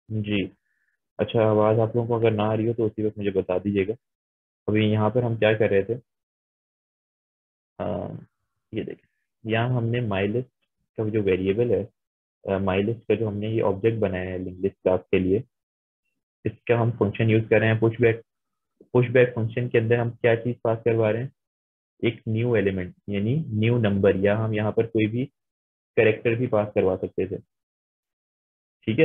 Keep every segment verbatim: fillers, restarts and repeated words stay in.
जी। अच्छा, आवाज़ आप लोगों को अगर ना आ रही हो तो उसी वक्त मुझे बता दीजिएगा। अभी यहाँ पर हम क्या कर रहे थे? आ, ये देखिए, यहाँ हमने माई लिस्ट का जो वेरिएबल है, माई लिस्ट का जो हमने ये ऑब्जेक्ट बनाया है लिंक लिस्ट क्लास के लिए, इसका हम फंक्शन यूज कर रहे हैं push back. Push back function के अंदर हम क्या चीज़ पास करवा रहे हैं? एक न्यू एलिमेंट यानी न्यू नंबर, या हम यहाँ पर कोई भी करेक्टर भी पास करवा सकते थे। ठीक है,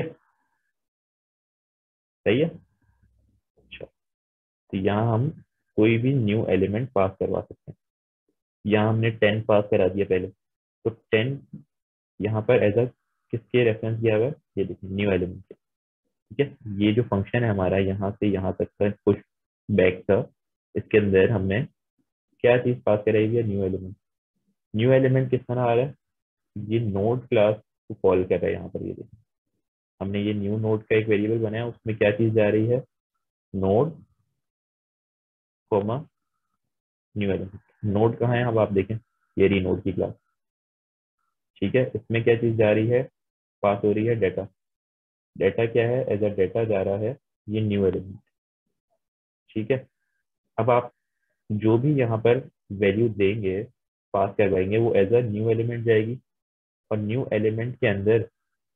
सही है। अच्छा, तो यहाँ हम कोई भी न्यू एलिमेंट पास करवा सकते हैं। यहाँ हमने टेन पास करा दिया पहले, तो टेन यहाँ पर एज अ किसके रेफरेंस दिया हुआ है? ये देखिए, न्यू एलिमेंट। ठीक है, ये जो फंक्शन है हमारा यहाँ से यहाँ तक का पुश बैक का, इसके अंदर हमने क्या चीज पास कराई हुई है? New element. न्यू एलिमेंट किस तरह आ रहा है? ये नोड क्लास को कॉल कर रहा है यहाँ पर। ये देखिए, हमने ये न्यू नोड का एक वेरिएबल बनाया, उसमें क्या चीज जा रही है? Node comma new element. Node कहाँ है? अब आप देखें, ये रही नोड की क्लास। ठीक है, इसमें क्या चीज जा रही है? पास हो रही है डाटा। डाटा क्या है? एज अ डाटा जा रहा है ये न्यू एलिमेंट। ठीक है, अब आप जो भी यहाँ पर वैल्यू देंगे, पास करवाएंगे, वो एज अ न्यू एलिमेंट जाएगी, और न्यू एलिमेंट के अंदर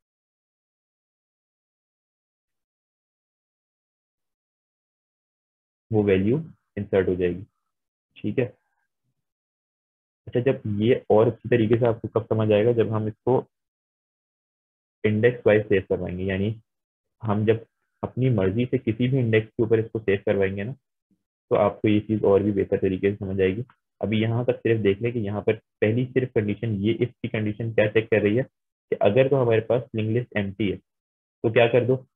वो वैल्यू इंसर्ट हो जाएगी। ठीक है। अच्छा, जब ये और अच्छी तरीके से आपको कब समझ आएगा? जब हम इसको इंडेक्स वाइज सेव करवाएंगे, यानी हम जब अपनी मर्जी से किसी भी इंडेक्स के ऊपर इसको सेव करवाएंगे ना, तो आपको ये चीज और भी बेहतर तरीके से समझ आएगी। अभी यहाँ तक सिर्फ देख लें कि यहाँ पर पहली सिर्फ कंडीशन, ये इसकी कंडीशन क्या चेक कर रही है कि अगर तो हमारे पास लिंक लिस्ट एम्प्टी है तो क्या कर दो?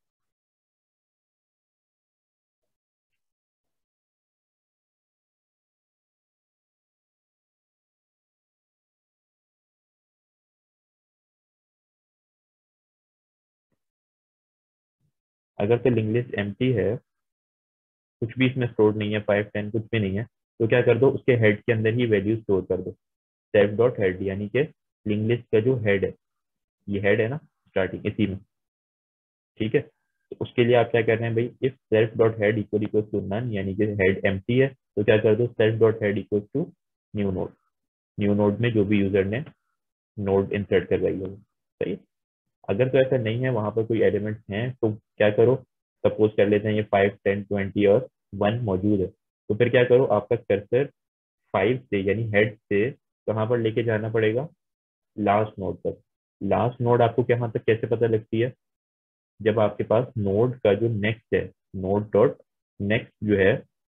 अगर तो लिंक लिस्ट एम्प्टी है, कुछ भी इसमें स्टोर नहीं है, फाइव टेन कुछ भी नहीं है, तो क्या कर दो? उसके हेड के अंदर ही वैल्यू स्टोर कर दो। सेल्फ डॉट हेड, यानी कि लिंक लिस्ट का जो हेड है, ये हेड है ना स्टार्टिंग इसी में। ठीक है, तो उसके लिए आप क्या कर रहे हैं भाई? If self dot head equal equal to none, यानी कि हेड एम्प्टी है, तो क्या कर दो? Self dot head equal to new node. New node में जो भी यूजर ने नोड इंसर्ट करवाई है वो। सही है। अगर तो ऐसा नहीं है, वहां पर कोई एलिमेंट्स हैं, तो क्या करो? सपोज कर लेते हैं ये फाइव टेन ट्वेंटी और वन मौजूद है, तो फिर क्या करो? आपका कर्सर फाइव से यानी हेड से कहाँ पर लेके जाना पड़ेगा? लास्ट नोड तक। लास्ट नोड आपको कहाँ तक कैसे पता लगती है? जब आपके पास नोड का जो नेक्स्ट है, नोड डॉट नेक्स्ट जो है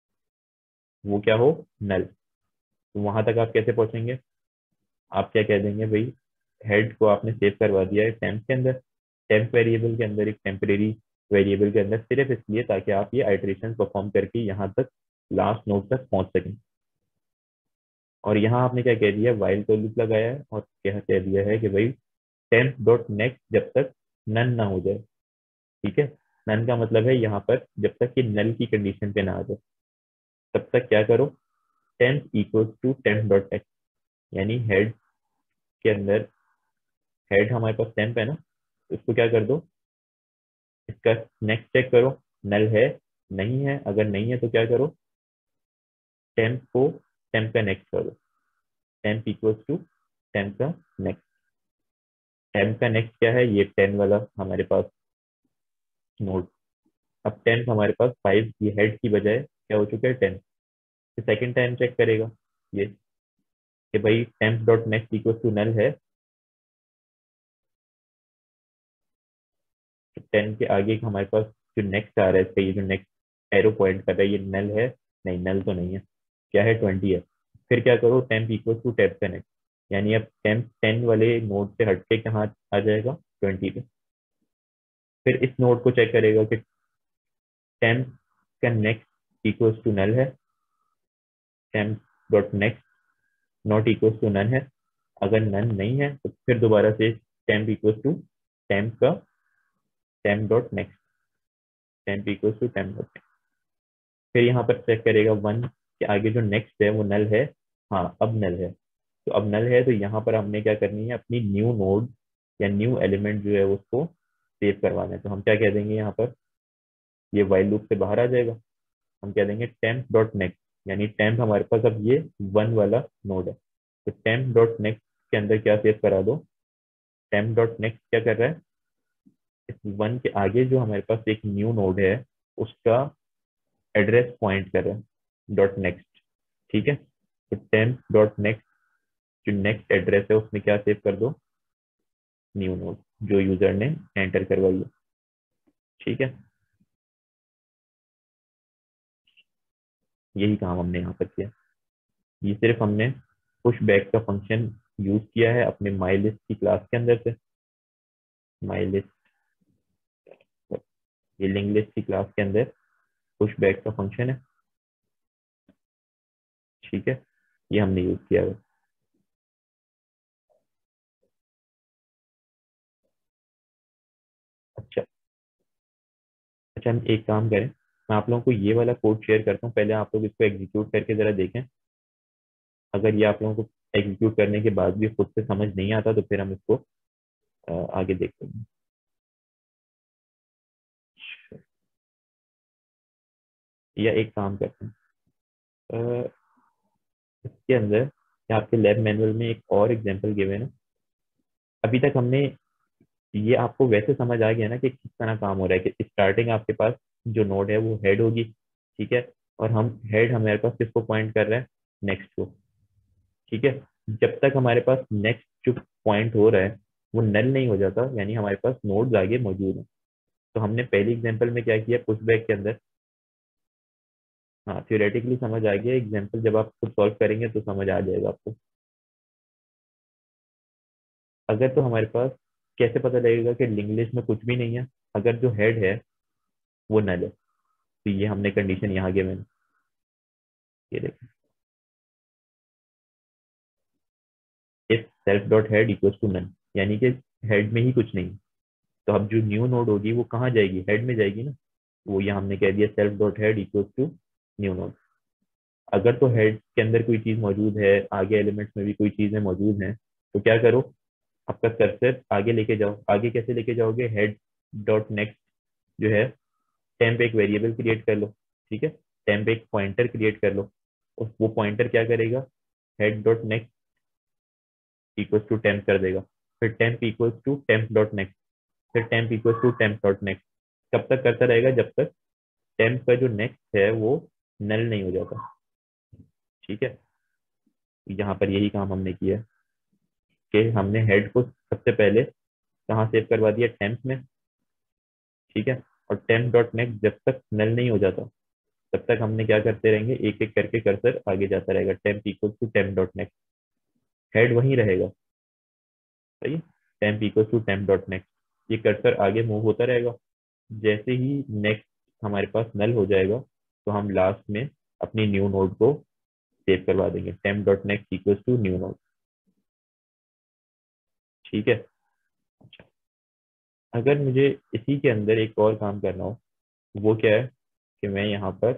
वो क्या हो? नल। तो वहां तक आप कैसे पहुंचेंगे? आप क्या कह देंगे भाई? हेड को आपने सेव करवा दिया है टेम्प के अंदर, टेम्प वेरिएबल के अंदर, एक टेम्परेरी वेरिएबल के अंदर, सिर्फ इसलिए ताकि आप ये आइट्रेशन परफॉर्म करके यहाँ तक लास्ट नोड तक पहुंच सकें। और यहाँ आपने क्या कह दिया? वाइल का लूप लगाया है, और क्या कह दिया है कि भाई टेम्प डॉट नेक्स्ट जब तक नन ना हो जाए। ठीक है, नन का मतलब है यहाँ पर जब तक ये नल की कंडीशन पे ना आ जाए, तब तक क्या करो? Temp equal to temp dot text, यानी हेड के अंदर, हेड हमारे पास टेम्प है ना, तो इसको क्या कर दो? इसका नेक्स्ट चेक करो, नल है नहीं है? अगर नहीं है तो क्या करो? टेम्प को टेम्प का नेक्स्ट करो। टेम्प इक्वल्स टू टेम्प का नेक्स्ट। टेम्प का नेक्स्ट क्या है? ये टेन वाला हमारे पास नोड। अब टेम्प हमारे पास फाइव, ये हेड की बजाय क्या हो चुका है? टेन। फिर सेकेंड टाइम चेक करेगा ये कि भाई temp dot next equal to null है। टेन के आगे हमारे पास जो नेक्स्ट आ रहा है, इसका ये जो नेक्स्ट एरो पॉइंट कर रहा है, ये नल है? नहीं, नल तो नहीं है। क्या है? ट्वेंटी है। फिर क्या करो? टेम्प इक्वल टू टेम्प का नेक्स्ट, यानी अब टेम्प टेन वाले नोड से हटके कहाँ आ जाएगा? ट्वेंटी पे। फिर इस नोड को चेक करेगा कि टेम्प का नेक्स्ट इक्वल्स टू नल है, temp dot next not equals to none है। अगर नन नहीं है तो फिर दोबारा से टेम्प इक्वल्स टू टेम्प का temp dot next, temp equals to temp dot. फिर यहाँ पर चेक करेगा वन के आगे जो नेक्स्ट है वो नल है? हाँ, अब नल है। तो अब नल है तो यहाँ पर हमने क्या करनी है? अपनी न्यू नोड या न्यू एलिमेंट जो है उसको सेव करवाना है, तो हम क्या कह देंगे यहाँ पर, ये वाइल लूप से बाहर आ जाएगा, हम कह देंगे टेम्प डॉट नेक्स्ट, यानी टेम्प हमारे पास अब ये वन वाला नोड है, तो टेम्प डॉट नेक्स्ट के अंदर क्या सेव करा दो, टेम्प डॉट नेक्स्ट क्या कर रहा है, इस वन के आगे जो हमारे पास एक न्यू नोड है उसका एड्रेस पॉइंट कर रहा है डॉट नेक्स्ट। ठीक है, तो टेम्प डॉट नेक्स्ट जो नेक्स्ट एड्रेस है उसमें क्या सेव कर दो, न्यू नोड जो यूजर ने एंटर करवाई है। ठीक है, यही काम हमने यहाँ पर किया, ये सिर्फ हमने पुश बैक का फंक्शन यूज किया है अपने माई लिस्ट की क्लास के अंदर से। माई लिस्ट, ये लिंक लिस्ट की क्लास के अंदर पुश बैक का फंक्शन है। ठीक है, ये हमने यूज किया है। अच्छा अच्छा, हम एक काम करें, मैं आप लोगों को ये वाला कोड शेयर करता हूँ, पहले आप लोग इसको एग्जीक्यूट करके जरा देखें। अगर ये आप लोगों को एग्जीक्यूट करने के बाद भी खुद से समझ नहीं आता तो फिर हम इसको अ, आगे देखते हैं। या एक काम करते हैं, अ, इसके अंदर या आपके लैब मैनुअल में एक और एग्जांपल गिवन है। अभी तक हमने, ये आपको वैसे समझ आ गया ना कि किस तरह काम हो रहा है, कि स्टार्टिंग आपके पास जो नोड है वो हेड होगी। ठीक है, और हम हेड हमारे पास किसको पॉइंट कर रहे हैं, नेक्स्ट को। ठीक है, जब तक हमारे पास नेक्स्ट जो पॉइंट हो रहा है वो नल नहीं हो जाता, यानी हमारे पास नोड्स आगे मौजूद हैं। तो हमने पहली एग्जांपल में क्या किया, पुशबैक के अंदर, हाँ थियोरेटिकली समझ आ गया, एग्जांपल जब आप खुद सॉल्व करेंगे तो समझ आ जाएगा आपको। अगर तो हमारे पास, कैसे पता लगेगा कि लिंक लिस्ट में कुछ भी नहीं है, अगर जो हेड है वो नल है, तो ये हमने कंडीशन यहाँ गिवन, ये देखें, if self dot head equals to none, यानी कि हेड में ही कुछ नहीं। तो अब जो न्यू नोड होगी वो कहाँ जाएगी, हेड में जाएगी ना, वो यहाँ हमने कह दिया self dot head equals to new node. अगर तो हेड के अंदर कोई चीज मौजूद है, आगे एलिमेंट्स में भी कोई चीजें मौजूद हैं, तो क्या करो, आपका कर्सर आगे लेके जाओ। आगे कैसे लेके जाओगे, हेड डॉट नेक्स्ट जो है, टेम्प एक वेरिएबल क्रिएट कर लो। ठीक है, टेम्प एक पॉइंटर क्रिएट कर लो, और वो पॉइंटर क्या करेगा, head dot next equals to temp कर देगा, फिर temp equals to temp dot next, फिर temp equals to temp dot next. कब तक करता रहेगा, जब तक टेम्प का जो नेक्स्ट है वो नल नहीं हो जाता। ठीक है, यहाँ पर यही काम हमने किया है कि हमने हेड को सबसे पहले कहाँ सेव करवा दिया, टेम्प में। ठीक है, और टेम्प डॉट नेक्स्ट जब तक नल नहीं हो जाता तब तक हमने क्या करते रहेंगे, एक एक करके कर्सर आगे जाता रहेगा, temp equal to temp dot next, head वहीं रहेगा। सही है, temp equal to temp dot next, ये कर्सर आगे मूव होता रहेगा। जैसे ही नेक्स्ट हमारे पास नल हो जाएगा तो हम लास्ट में अपनी न्यू नोड को सेव करवा देंगे, temp dot next equal to new node. ठीक है, अच्छा, अगर मुझे इसी के अंदर एक और काम करना हो, वो क्या है कि मैं यहाँ पर,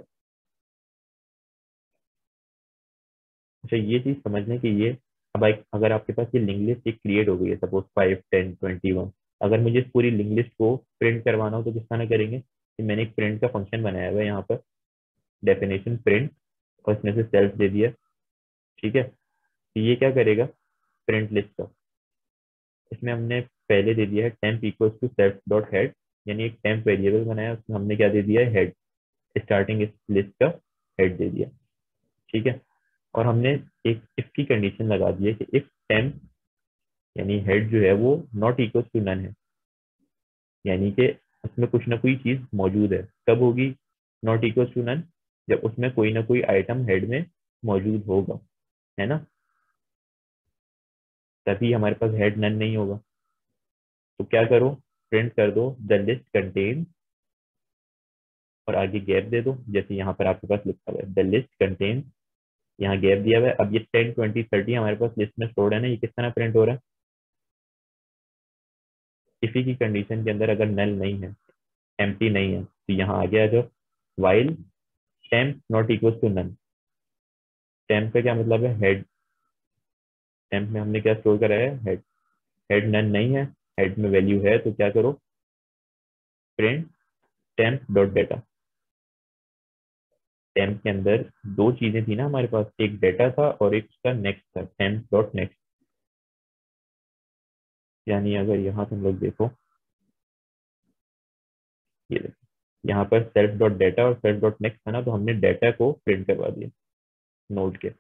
अच्छा ये चीज समझने की, ये अब एक, अगर आपके पास ये लिंक लिस्ट एक क्रिएट हो गई है, suppose five ten twenty one, अगर मुझे इस पूरी लिंक लिस्ट को प्रिंट करवाना हो तो किस तरह करेंगे, कि मैंने एक प्रिंट का फंक्शन बनाया हुआ है यहाँ पर, डेफिनेशन प्रिंट, और इसमें से सेल्फ दे दिया। ठीक है, तो ये क्या करेगा, प्रिंट लिस्ट का, इसमें हमने पहले दे दिया है temp equals to self dot head, यानी एक टेम्प वेरिएबल बनाया, उसमें हमने क्या दे दिया है, हेड, स्टार्टिंग इस लिस्ट का हेड दे दिया। ठीक है, और हमने एक इफ की कंडीशन लगा दी है कि इफ टेम्प यानी हेड जो है वो नॉट इक्वल टू नन है, यानी कि उसमें कुछ ना कोई चीज मौजूद है। कब होगी नॉट इक्वल टू नन, जब उसमें कोई ना कोई आइटम हेड में मौजूद होगा, है ना, तभी हमारे पास हेड नन नहीं होगा। तो क्या करो, प्रिंट कर दो द लिस्ट कंटेन, और आगे गैप दे दो, जैसे यहाँ पर आपके पास लिखा हुआ है द लिस्ट कंटेन, यहाँ गैप दिया हुआ है। अब ये टेन ट्वेंटी थर्टी हमारे पास लिस्ट में स्टोर्ड है ना, ये किस तरह प्रिंट हो रहा है, इसी की कंडीशन के अंदर अगर नल नहीं है, एम्प्टी नहीं है, तो यहाँ आ गया जो while temp not equal to none, temp का क्या मतलब है, हेड, टेम्प में हमने क्या स्टोर करा है, हेड, हेड नन नहीं है, हेड में वैल्यू है, तो क्या करो, print temp dot data. Temp के अंदर दो चीजें थी ना हमारे पास, एक डेटा था और एक उसका नेक्स्ट था, टेम्प डॉट नेक्स्ट। यानी अगर यहाँ तुम लोग देखो, ये देखो यहाँ पर सेल्फ डॉट डेटा और सेल्फ डॉट नेक्स्ट था ना, तो हमने डेटा को प्रिंट करवा दिया नोड के।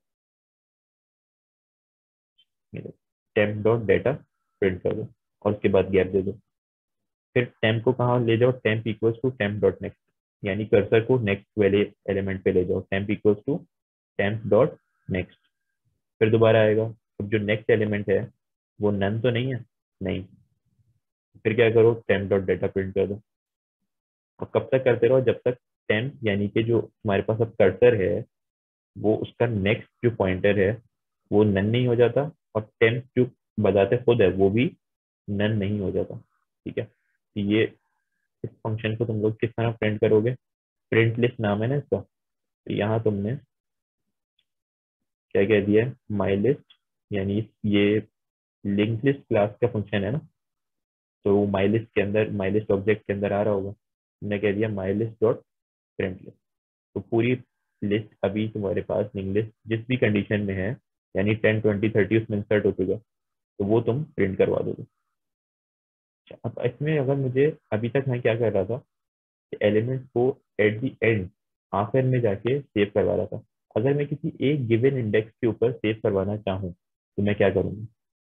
ये देखो टेम्प डॉट डेटा प्रिंट कर दो और उसके बाद गैप दे दो। फिर टेम्प को कहाँ ले जाओ, temp equals to temp dot next, यानी कर्सर को नेक्स्ट वाले एलिमेंट पे ले जाओ, temp equals to temp dot next. फिर दोबारा आएगा, अब जो नेक्स्ट एलिमेंट है वो नन तो नहीं है, नहीं। फिर क्या करो, टेम्प डॉट डेटा प्रिंट कर दो। और कब तक करते रहो, जब तक टेम्प यानी कि जो हमारे पास अब कर्सर है वो उसका नेक्स्ट जो पॉइंटर है वो नन नहीं हो जाता, और टेम्प जो बताते खुद है वो भी नन नहीं हो जाता। ठीक है, तो ये इस फंक्शन को तुम लोग किस तरह प्रिंट करोगे, प्रिंट लिस्ट नाम है ना इसका। तो यहाँ तुमने क्या कह दिया, माई लिस्ट, यानी ये लिंक लिस्ट क्लास का फंक्शन है ना, तो वो माई लिस्ट के अंदर, माई लिस्ट ऑब्जेक्ट के अंदर आ रहा होगा। हमने कह दिया my list dot print list. तो पूरी लिस्ट अभी तुम्हारे पास लिंक लिस्ट जिस भी कंडीशन में है, यानी टेन ट्वेंटी थर्टी उसमें इंसर्ट हो चुका, तो वो तुम प्रिंट करवा दोगे। अच्छा, अब इसमें अगर मुझे, अभी तक मैं क्या कर रहा था, एलिमेंट को एट द एंड आखिर में जाके सेव करवा रहा था। अगर मैं किसी एक गिवन इंडेक्स के ऊपर सेव करवाना चाहूँ तो मैं क्या करूँगा।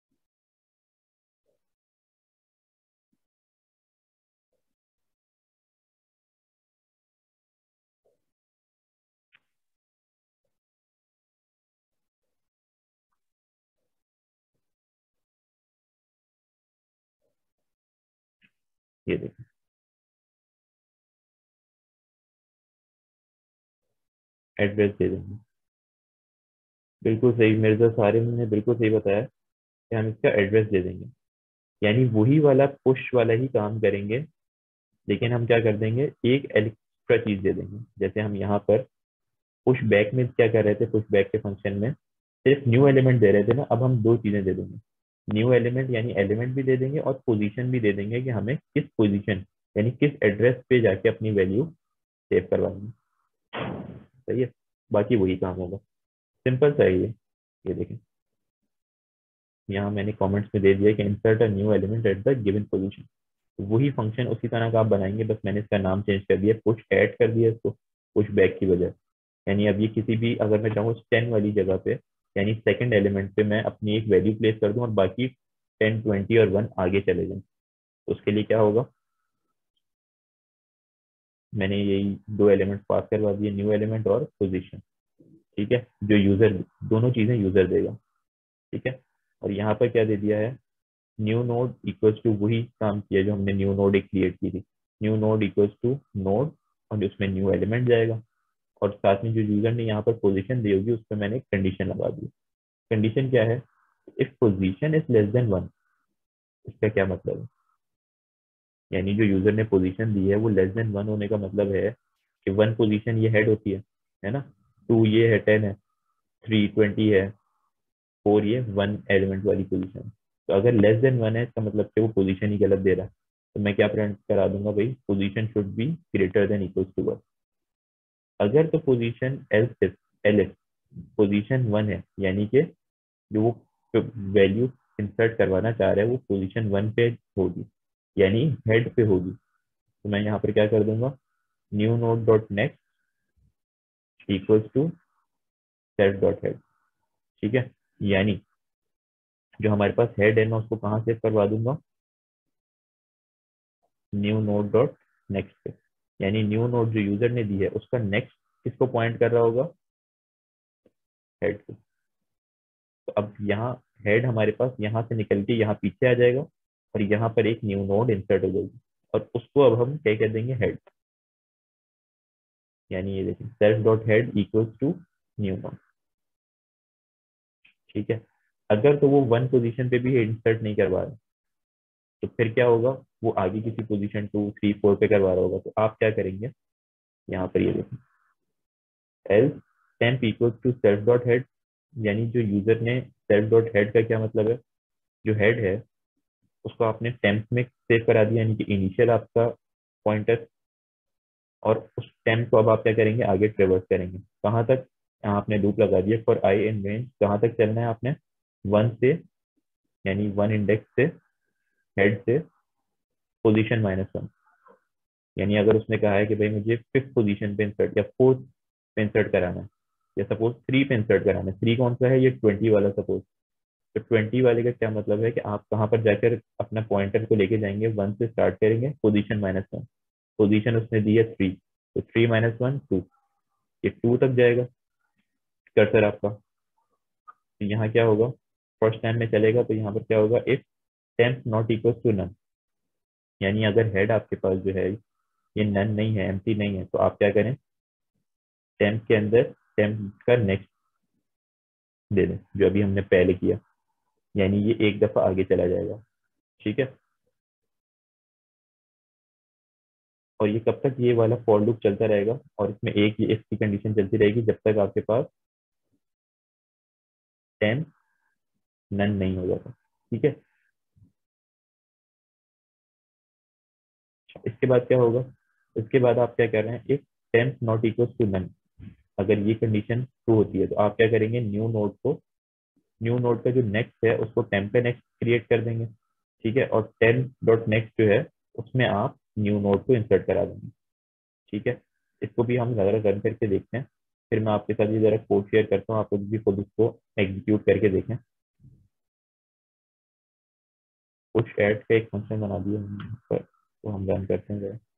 ये देखो, एड्रेस दे देंगे। बिल्कुल सही, मिर्जा सारिम ने बिल्कुल सही बताया कि हम इसका एड्रेस दे देंगे, यानी वही वाला पुश वाला ही काम करेंगे, लेकिन हम क्या कर देंगे, एक एक्स्ट्रा चीज दे देंगे। जैसे हम यहाँ पर पुश बैक में क्या कर रहे थे, पुश बैक के फंक्शन में सिर्फ न्यू एलिमेंट दे रहे थे ना, अब हम दो चीजें दे देंगे। न्यू एलिमेंट यानी एलिमेंट भी दे देंगे और पोजीशन भी दे देंगे कि हमें किस पोजीशन यानी किस एड्रेस पे जाके अपनी वैल्यू सेव करवानी है। सही है, बाकी वही काम होगा, सिंपल सा है ये। ये देखें, यहाँ मैंने कमेंट्स में दे दिया कि insert a new element at the given position. वही फंक्शन उसी तरह का आप बनाएंगे, बस मैंने इसका नाम चेंज कर दिया, पुश ऐड कर दिया इसको पुश बैक की वजह। यानी अब ये किसी भी, अगर मैं चाहूँ टेन वाली जगह पे, यानी सेकंड एलिमेंट पे मैं अपनी एक वैल्यू प्लेस कर दूं और बाकी टेन ट्वेंटी और वन आगे चले जाएं, तो उसके लिए क्या होगा, मैंने यही दो एलिमेंट पास करवा दिए, न्यू एलिमेंट और पोजीशन। ठीक है, जो यूजर, दोनों चीजें यूजर देगा। ठीक है, और यहाँ पर क्या दे दिया है, न्यू नोड इक्वल्स टू, वही काम किया जो हमने न्यू नोड एक क्रिएट की थी, new node equals to node, और उसमें न्यू एलिमेंट जाएगा, और साथ में जो यूजर ने यहाँ पर पोजीशन दी होगी उस पर मैंने कंडीशन लगा दी। कंडीशन क्या है, if position is less than one. इसका क्या मतलब है, यानी जो यूजर ने पोजीशन दी है वो लेस देन वन होने का मतलब है कि वन पोजीशन ये हेड होती है है ना, टू ये है टेन है, थ्री ट्वेंटी है, फोर ये वन एलिमेंट वाली पोजीशन। तो अगर लेस देन वन है इसका मतलब कि वो पोजीशन ही गलत दे रहा है, तो मैं क्या प्रिंट करा दूंगा भाई, position should be greater than equals to one. अगर तो position else if, elif position one है, यानी कि जो वो वैल्यू इंसर्ट करवाना चाह रहा है वो पोजीशन वन पे होगी, यानी हेड पे होगी, तो मैं यहाँ पर क्या कर दूंगा, new node dot next equals to self dot head. ठीक है, यानी जो हमारे पास हेड है मैं उसको कहाँ सेव करवा दूंगा, न्यू नोड डॉट नेक्स्ट पे। यानी न्यू नोड जो यूजर ने दी है उसका नेक्स्ट किसको पॉइंट कर रहा होगा, हेड को। तो अब यहाँ हेड हमारे पास यहाँ से निकल के यहाँ पीछे आ जाएगा, और यहाँ पर एक न्यू नोड इंसर्ट हो जाएगी, और उसको अब हम क्या कह देंगे, हेड। यानी ये देखिए self dot head equals to new node. ठीक है, अगर तो वो वन पोजीशन पे भी इंसर्ट नहीं करवा रहा, तो फिर क्या होगा, वो आगे किसी पोजीशन टू थ्री फोर पे करवा रहा होगा, तो आप क्या करेंगे, यहाँ पर ये देखिए, else temp equals to self dot head, यानी जो यूजर ने सेल्फ डॉट हेड का क्या मतलब है, जो हेड है उसको आपने टेम्प में सेव करा दिया, यानी कि इनिशियल आपका पॉइंटर, और उस टेम्प को अब आप क्या करेंगे, आगे ट्रेवर्स करेंगे कहाँ तक, यहाँ आपने लूप लगा दिया फॉर आई इन रेंज, कहाँ तक चलना है आपने, वन से, यानी वन इंडेक्स से, हेड से पोजीशन माइनस वन। यानी अगर उसने कहा है कि भाई मुझे फिफ्थ पोजीशन पे इंसर्ट या फोर्थ पे इंसर्ट कराना है, या सपोज थ्री पे इंसर्ट कराना है, थ्री कौन सा है, ये ट्वेंटी वाला सपोज। तो ट्वेंटी वाले का क्या मतलब है कि आप कहाँ पर जाकर अपना पॉइंटर को लेके जाएंगे, वन से स्टार्ट करेंगे, पोजीशन माइनस वन, पोजीशन उसने दी है थ्री, तो थ्री माइनस वन टू, ये टू तक जाएगा कर्सर आपका। तो यहाँ क्या होगा, फर्स्ट टाइम में चलेगा तो यहाँ पर क्या होगा, if temp not equal to none, यानी अगर हेड आपके पास जो है ये नन नहीं है, एम्प्टी नहीं है, तो आप क्या करें, टेम्प के अंदर टेम्प का नेक्स्ट दे दें, जो अभी हमने पहले किया, यानी ये एक दफा आगे चला जाएगा। ठीक है, और ये कब तक ये वाला फॉर लूप चलता रहेगा, और इसमें एक ये इसकी कंडीशन चलती रहेगी जब तक आपके पास टेम्प नन नहीं हो जाता। ठीक है, इसके बाद क्या होगा, इसके बाद आप क्या कर रहे हैं, if temp not equal to none, अगर ये कंडीशन ट्रू होती है तो आप क्या करेंगे, न्यू नोड को, न्यू नोड का जो नेक्स्ट है उसको टेम्प पे नेक्स्ट क्रिएट कर देंगे। ठीक है, और टेन डॉट नेक्स्ट जो है उसमें आप न्यू नोड को इंसर्ट करा देंगे। ठीक है, इसको भी हम जरा रन करके देखते हैं, फिर मैं आपके साथ ये जरा कोड शेयर करता हूँ, आप लोग भी खुद इसको एग्जीक्यूट करके देखें। पुश ऐड का एक फंक्शन बना दिया हमने यहाँ पर, तो हम रन करते हैं जरा।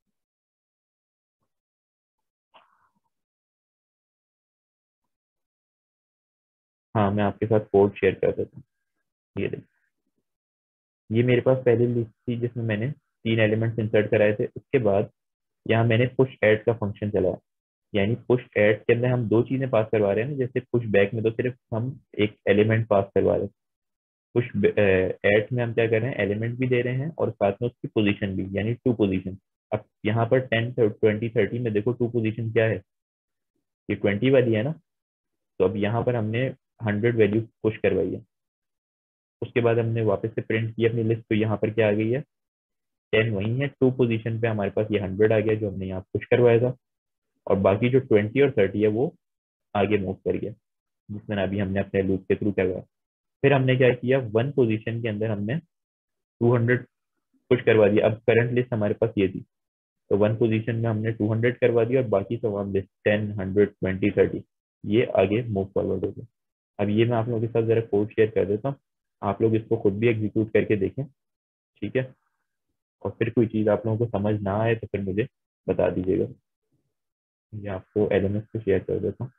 हाँ, मैं आपके साथ कोड शेयर कर देता हूँ। ये देखिए, ये मेरे पास पहले लिस्ट थी जिसमें मैंने तीन एलिमेंट्स इंसर्ट कराए थे, उसके बाद यहाँ मैंने पुश ऐड का फंक्शन चलाया। यानी पुश ऐड के अंदर हम दो चीजें पास करवा रहे हैं ना, जैसे पुश बैक में तो सिर्फ हम एक एलिमेंट पास करवा रहे हैं, पुश ऐड में हम क्या कर रहे हैं, एलिमेंट भी दे रहे हैं और साथ में उसकी पोजीशन भी, यानी टू पोजीशन। अब यहाँ पर टेन ट्वेंटी थर्टी में देखो टू पोजीशन क्या है, ये ट्वेंटी वाली है ना, तो अब यहाँ पर हमने हंड्रेड वैल्यू पुश करवाई है, उसके बाद हमने वापस से प्रिंट की अपनी लिस्ट, तो यहाँ पर क्या आ गई है, टेन वही है, टू पोजीशन पे हमारे पास ये हंड्रेड आ गया जो हमने यहाँ पुश करवाया था, और बाकी जो ट्वेंटी और थर्टी है वो आगे मूव कर गया, जिसमें अभी हमने अपने लूप के थ्रू करवाया। फिर हमने क्या किया, वन पोजीशन के अंदर हमने टू हंड्रेड पुश करवा दिया। अब करंट लिस्ट हमारे पास ये थी, तो वन पोजीशन में हमने टू हंड्रेड करवा दिया, और बाकी तमाम list ten hundred twenty thirty ये आगे मूव फॉरवर्ड हो गया। अब ये मैं आप लोगों के साथ जरा कोड शेयर कर देता हूँ, आप लोग इसको खुद भी एग्जीक्यूट करके देखें। ठीक है, और फिर कोई चीज़ आप लोगों को समझ ना आए तो फिर मुझे बता दीजिएगा। ये आपको एल एम एस पे शेयर कर देता हूँ।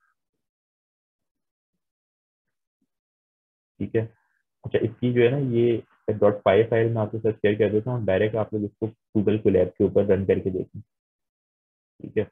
ठीक है, अच्छा इसकी जो है ना ये डॉट पाई फाइल मैं आपके साथ शेयर कर देता हूँ, डायरेक्ट आप लोग इसको गूगल कोलैब के ऊपर रन करके देखें। ठीक है,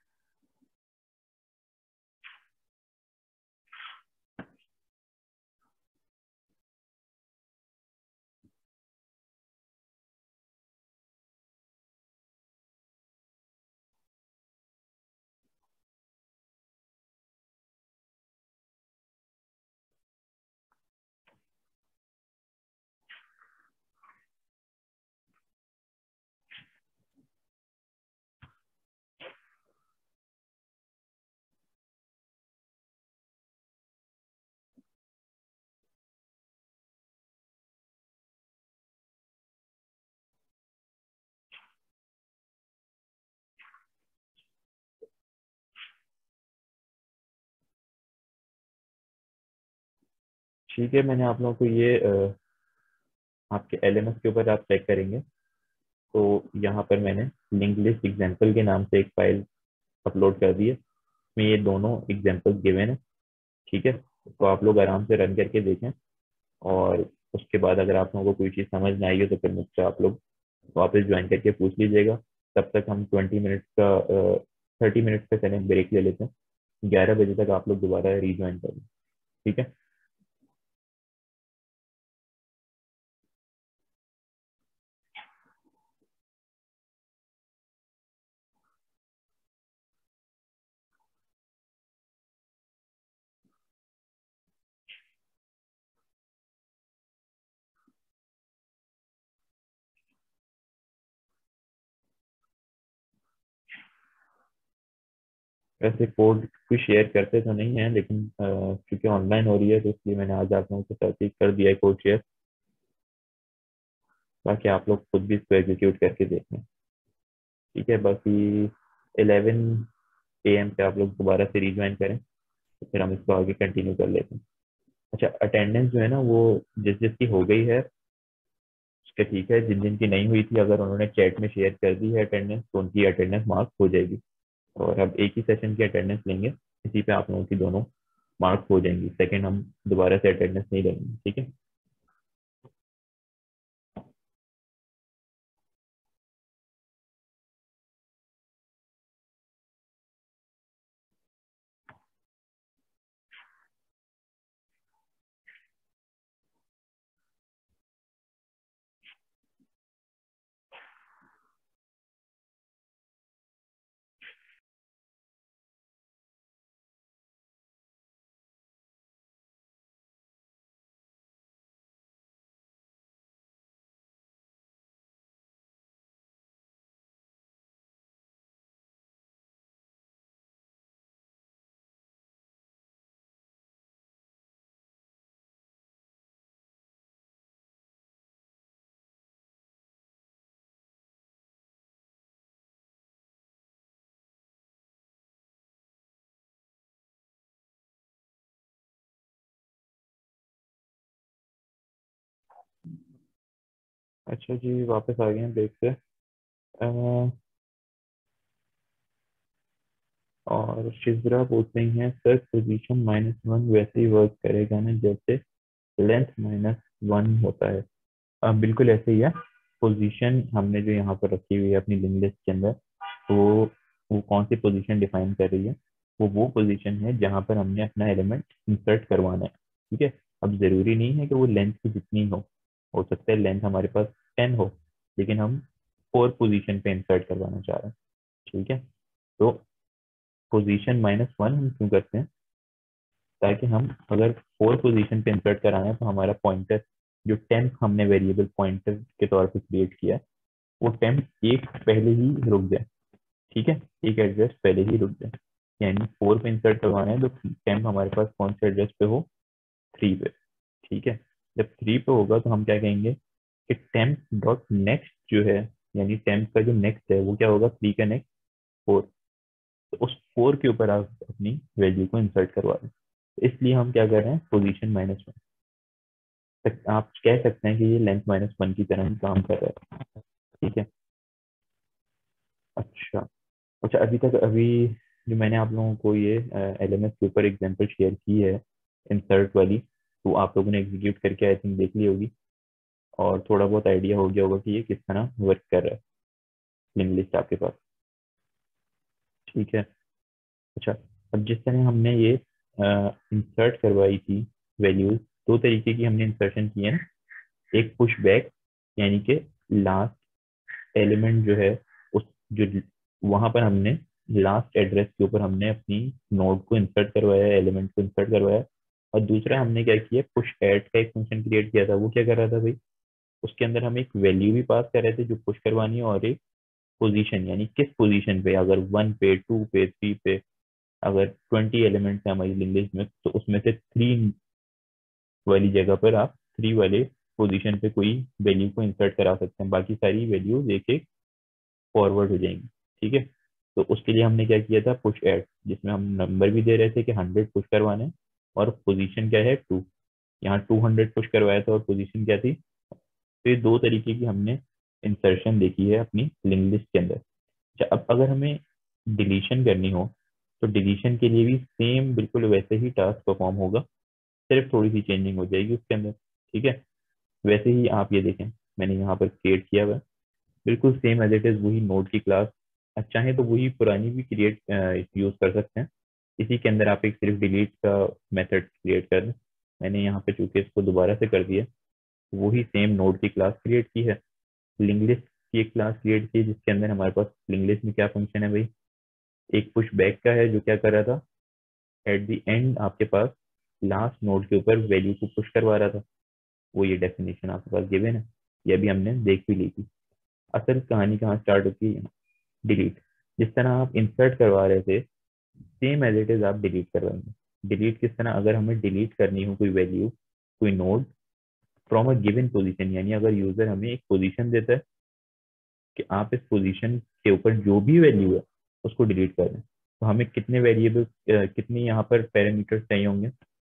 ठीक है, मैंने आप लोगों को ये अ, आपके एल एम एस के ऊपर आप चेक करेंगे, तो यहाँ पर मैंने लिंक लिस्ट एग्जाम्पल के नाम से एक फाइल अपलोड कर दी है, इसमें ये दोनों एग्जाम्पल गिवन है। ठीक है, तो आप लोग आराम से रन करके देखें, और उसके बाद अगर आप लोगों को कोई चीज़ समझ ना आई हो तो फिर मुझसे आप लोग वापस ज्वाइन करके पूछ लीजिएगा। तब तक हम ट्वेंटी मिनट्स का थर्टी मिनट्स का चलें ब्रेक ले लेते हैं, ग्यारह बजे तक आप लोग दोबारा रीज्वाइन करें। ठीक है। वैसे कोड भी शेयर करते तो नहीं है, लेकिन अ, क्योंकि ऑनलाइन हो रही है तो इसलिए मैंने आज आप लोगों के साथ ही कर दिया है कोड शेयर। बाकी आप लोग खुद भी इसको एग्जीक्यूट करके देख लें। ठीक है, बाकी इलेवन ए एम पे आप लोग दोबारा से रिज्वाइन करें, तो फिर हम इसको आगे कंटिन्यू कर लेते हैं। अच्छा, अटेंडेंस जो है ना वो जिस जिसकी हो गई है उसके ठीक है, जिन जिन की नहीं हुई थी अगर उन्होंने चैट में शेयर कर दी है अटेंडेंस तो उनकी अटेंडेंस मार्क हो जाएगी। और अब एक ही सेशन की अटेंडेंस लेंगे, इसी पे आप लोगों की दोनों मार्क्स हो जाएंगी। सेकंड हम दोबारा से अटेंडेंस नहीं लेंगे, ठीक है। अच्छा जी, वापस आ गए हैं ब्रेक से। अ, और शिजरा पूछ रही हैं सर, पोजीशन माइनस वन वैसे ही वर्क करेगा ना जैसे लेंथ माइनस वन होता है? अ, बिल्कुल ऐसे ही है। पोजीशन हमने जो यहाँ पर रखी हुई है अपनी लिंक लिस्ट के अंदर, तो वो कौन सी पोजीशन डिफाइन कर रही है? वो वो पोजीशन है जहाँ पर हमने अपना एलिमेंट इंसर्ट करवाना है। ठीक है, अब जरूरी नहीं है कि वो लेंथ की जितनी हो हो सकता है लेंथ हमारे पास टेन हो, लेकिन हम फोर पोजीशन पे इंसर्ट करवाना चाह रहे हैं। ठीक है, तो पोजीशन माइनस वन हम क्यों करते हैं? ताकि हम अगर फोर पोजीशन पे इंसर्ट कराना है तो हमारा पॉइंटर, जो टेम्प हमने वेरिएबल पॉइंटर के तौर पे क्रिएट किया है, वो टेम्प एक पहले ही रुक जाए। ठीक है, एक एड्रेस पहले ही रुक जाए। यानी फोर पे इंसर्ट करवाना है तो टेम्प हमारे पास कौन से एड्रेस पे हो? थ्री पे। ठीक है, जब थ्री पे होगा तो हम क्या कहेंगे कि टेम्प डॉट नेक्स्ट जो है, यानी टेम्प का जो नेक्स्ट है वो क्या होगा? थ्री का नेक्स्ट फोर। तो उस फोर के ऊपर आप अपनी वैल्यू को इंसर्ट करवा दें, तो इसलिए हम क्या कर रहे हैं? Position minus one. आप कह सकते हैं कि ये लेंथ माइनस वन की तरह ही काम कर रहा है। ठीक है। अच्छा। अच्छा, अभी तक अभी जो मैंने आप लोगों को ये एल एम एस के ऊपर एग्जाम्पल शेयर की है इंसर्ट वाली, तो आप लोगों ने एग्जीक्यूट करके आई थिंक देख ली होगी, और थोड़ा बहुत आइडिया हो गया होगा कि ये किस तरह वर्क कर रहा है। लिंक लिस्ट आपके पास। ठीक है। अच्छा, अब जिस तरह हमने ये इंसर्ट करवाई थी वैल्यूज, दो तरीके की हमने इंसर्शन की है ना। एक पुश बैक, यानी कि लास्ट एलिमेंट जो है उस जो वहां पर हमने लास्ट एड्रेस के ऊपर हमने अपनी नोड को इंसर्ट करवाया है, एलिमेंट को इंसर्ट करवाया है। और दूसरा हमने क्या किया, पुश ऐड का एक फंक्शन क्रिएट किया था। वो क्या कर रहा था भाई? उसके अंदर हम एक वैल्यू भी पास कर रहे थे जो पुश करवानी है, और एक पोजीशन, यानी किस पोजीशन पे, अगर वन पे, टू पे, थ्री पे, अगर ट्वेंटी एलिमेंट्स है हमारी लिंक में तो उसमें से थ्री वाली जगह पर आप थ्री वाले पोजीशन पे कोई वैल्यू को इंसर्ट करा सकते हैं। बाकी सारी वैल्यूज एक एक फॉरवर्ड हो जाएंगी। ठीक है, तो उसके लिए हमने क्या किया था, पुश ऐड, जिसमें हम नंबर भी दे रहे थे कि हंड्रेड पुश करवाने हैं, और पोजीशन क्या है? टू। यहाँ टू हंड्रेड पुश करवाया था और पोजीशन क्या थी? तो ये दो तरीके की हमने इंसर्शन देखी है अपनी लिंक लिस्ट के अंदर। अच्छा, अब अगर हमें डिलीशन करनी हो तो डिलीशन के लिए भी सेम बिल्कुल वैसे ही टास्क परफॉर्म होगा, सिर्फ थोड़ी सी चेंजिंग हो जाएगी उसके अंदर। ठीक है, वैसे ही आप ये देखें, मैंने यहाँ पर क्रिएट किया हुआ है बिल्कुल सेम एज इट इज, वही नोड की क्लास। आप चाहें तो वही पुरानी भी क्रिएट यूज कर सकते हैं। इसी के अंदर आप एक सिर्फ डिलीट का मेथड क्रिएट कर दें। मैंने यहाँ पे चूंकि इसको दोबारा से कर दिया, वही सेम नोड की क्लास क्रिएट की है। लिंक लिस्ट की एक क्लास क्रिएट की जिसके अंदर हमारे पास लिंक लिस्ट में क्या फंक्शन है भाई? एक पुश बैक का है जो क्या कर रहा था, एट द एंड आपके पास लास्ट नोड के ऊपर वैल्यू को पुश करवा रहा था। वो ये डेफिनेशन आपके पास गिवन है, ये भी हमने देख भी ली थी। असल कहानी कहाँ स्टार्ट होती है? डिलीट। जिस तरह आप इंसर्ट करवा रहे थे सेम एज इट इज आप डिलीट करवाएंगे। डिलीट किस तरह, अगर हमें डिलीट करनी हो कोई वैल्यू, कोई node from a given position, यानी अगर यूजर हमें एक पोजीशन देता है कि आप इस पोजीशन के ऊपर जो भी वैल्यू है उसको डिलीट कर दें, तो हमें कितने वेरिएबल, कितने यहाँ पर पैरामीटर्स चाहिए होंगे?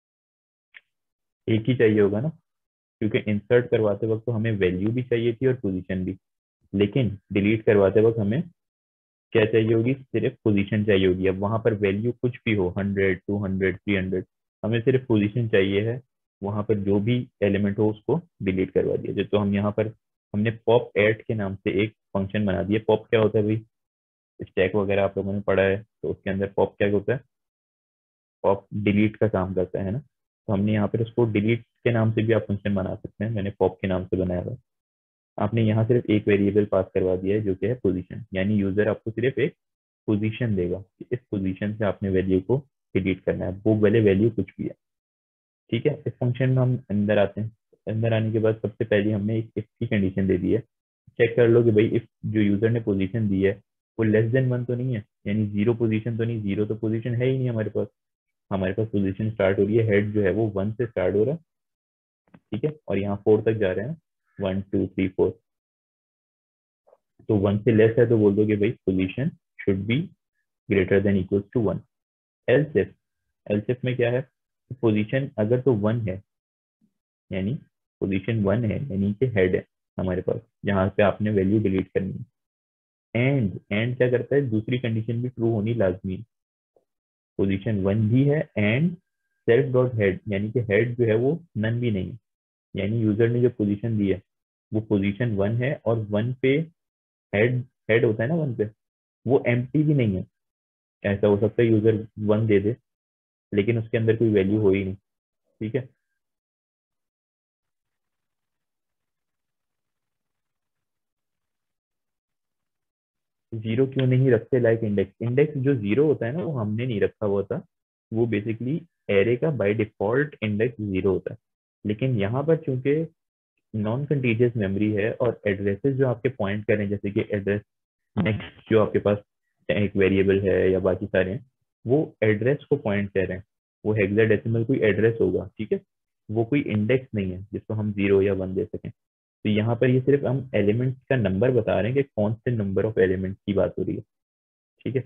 एक ही चाहिए होगा ना, क्योंकि इंसर्ट करवाते वक्त तो हमें वैल्यू भी चाहिए थी और पोजीशन भी, लेकिन डिलीट करवाते वक्त हमें क्या चाहिए होगी? सिर्फ पोजीशन चाहिए होगी। अब वहां पर वैल्यू कुछ भी हो, hundred, two hundred, three hundred, हमें सिर्फ पोजीशन चाहिए है। वहां पर जो भी एलिमेंट हो उसको डिलीट करवा दिया जाए। तो हम यहाँ पर हमने पॉप ऐड के नाम से एक फंक्शन बना दिया। पॉप क्या होता है भाई? स्टैक वगैरह आप लोगों ने पढ़ा है, तो उसके अंदर पॉप क्या होता है? पॉप डिलीट का काम करता है ना। तो हमने यहाँ पर उसको डिलीट के नाम से भी आप फंक्शन बना सकते हैं, मैंने पॉप के नाम से बनाया हुआ है। आपने यहाँ सिर्फ एक वेरिएबल पास करवा दिया है जो कि है पोजीशन, यानी यूजर आपको सिर्फ एक पोजीशन देगा कि इस पोजीशन से आपने वैल्यू को डिलीट करना है, वो भले वैल्यू कुछ भी है। ठीक है, इस फंक्शन में हम अंदर आते हैं। अंदर आने के बाद सबसे पहले हमने एक इफ की कंडीशन दे दी है। चेक कर लो कि भाई इफ जो यूजर ने पोजीशन दी है वो लेस देन वन तो नहीं है, यानी जीरो पोजीशन तो नहीं, जीरो तो पोजीशन है ही नहीं हमारे पास। हमारे पास पोजीशन स्टार्ट हो रही है, हेड जो है वो वन से स्टार्ट हो रहा है, ठीक है, और यहाँ फोर तक जा रहे हैं, वन टू थ्री फोर। तो वन से लेस है तो बोल दो कि भाई position should be greater than equal to one. Else if, else if में क्या है? पोजीशन अगर तो वन है, यानी पोजीशन वन है, यानी कि हेड है हमारे पास जहाँ पे आपने वैल्यू डिलीट करनी है। एंड एंड क्या करता है? दूसरी कंडीशन भी ट्रू होनी लाजमी है। पोजीशन वन भी है एंड सेल्फ डॉट हेड, यानी कि हेड जो है वो नन भी नहीं है, यानी यूजर ने जो पोजीशन दी है वो पोजीशन वन है और वन पे हेड, हेड होता है ना वन पे, वो एम्प्टी भी नहीं है। ऐसा हो सकता है यूजर वन दे दे लेकिन उसके अंदर कोई वैल्यू हो ही नहीं। ठीक है, जीरो क्यों नहीं रखते? लाइक इंडेक्स, इंडेक्स जो जीरो होता है ना वो हमने नहीं रखा हुआ था, वो बेसिकली एरे का बाय डिफॉल्ट इंडेक्स जीरो होता है। लेकिन यहाँ पर चूंकि नॉन कंटीजियस मेमोरी है और एड्रेसेस जो आपके पॉइंट करें, जैसे कि एड्रेस नेक्स्ट जो आपके पास एक वेरिएबल है या बाकी सारे हैं, वो एड्रेस को पॉइंट कर रहे हैं, वो हेक्साडेसिमल कोई एड्रेस होगा, ठीक है, वो कोई इंडेक्स नहीं है जिसको हम जीरो या वन दे सकें। तो यहाँ पर ये सिर्फ हम एलिमेंट्स का नंबर बता रहे हैं कि कौन से नंबर ऑफ एलिमेंट्स की बात हो रही है। ठीक है,